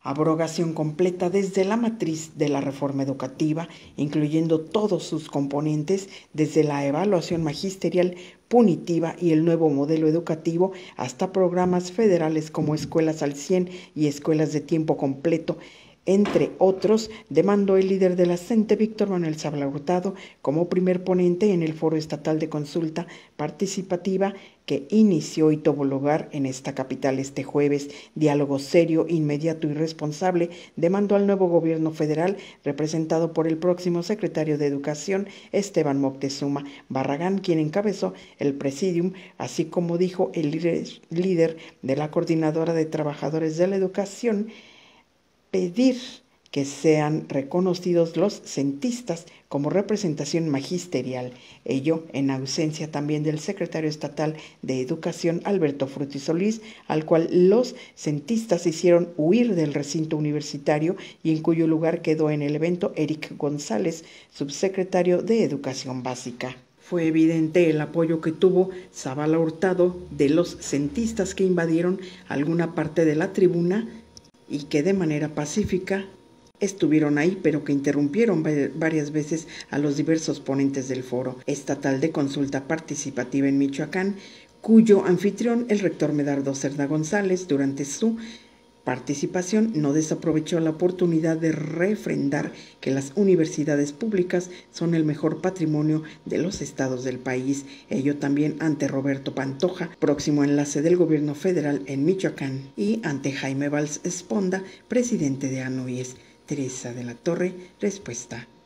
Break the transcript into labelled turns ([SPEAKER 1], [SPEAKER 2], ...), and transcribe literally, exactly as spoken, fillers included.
[SPEAKER 1] Abrogación completa desde la matriz de la reforma educativa, incluyendo todos sus componentes, desde la evaluación magisterial punitiva y el nuevo modelo educativo hasta programas federales como Escuelas al cien y Escuelas de Tiempo Completo, entre otros, demandó el líder de la CENTE, Víctor Manuel Zavala Hurtado, como primer ponente en el Foro Estatal de Consulta Participativa que inició y tuvo lugar en esta capital este jueves. Diálogo serio, inmediato y responsable demandó al nuevo gobierno federal, representado por el próximo secretario de Educación, Esteban Moctezuma Barragán, quien encabezó el presidium, así como dijo el líder de la Coordinadora de Trabajadores de la Educación, pedir que sean reconocidos los centistas como representación magisterial, ello en ausencia también del secretario estatal de Educación, Alberto Frutti Solís, al cual los centistas hicieron huir del recinto universitario y en cuyo lugar quedó en el evento Eric González, subsecretario de Educación Básica. Fue evidente el apoyo que tuvo Zavala Hurtado de los centistas que invadieron alguna parte de la tribuna y que de manera pacífica estuvieron ahí, pero que interrumpieron varias veces a los diversos ponentes del Foro Estatal de Consulta Participativa en Michoacán, cuyo anfitrión, el rector Medardo Cerda González, durante su participación no desaprovechó la oportunidad de refrendar que las universidades públicas son el mejor patrimonio de los estados del país, ello también ante Roberto Pantoja, próximo enlace del gobierno federal en Michoacán, y ante Jaime Valls Esponda, presidente de ANUYES. Teresa de la Torre, respuesta.